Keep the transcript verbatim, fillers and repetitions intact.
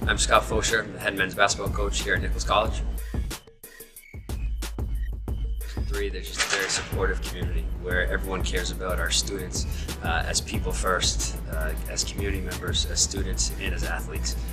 I'm Scott Faucher, I'm the head men's basketball coach here at Nichols College. Three, there's just a very supportive community where everyone cares about our students uh, as people first, uh, as community members, as students, and as athletes.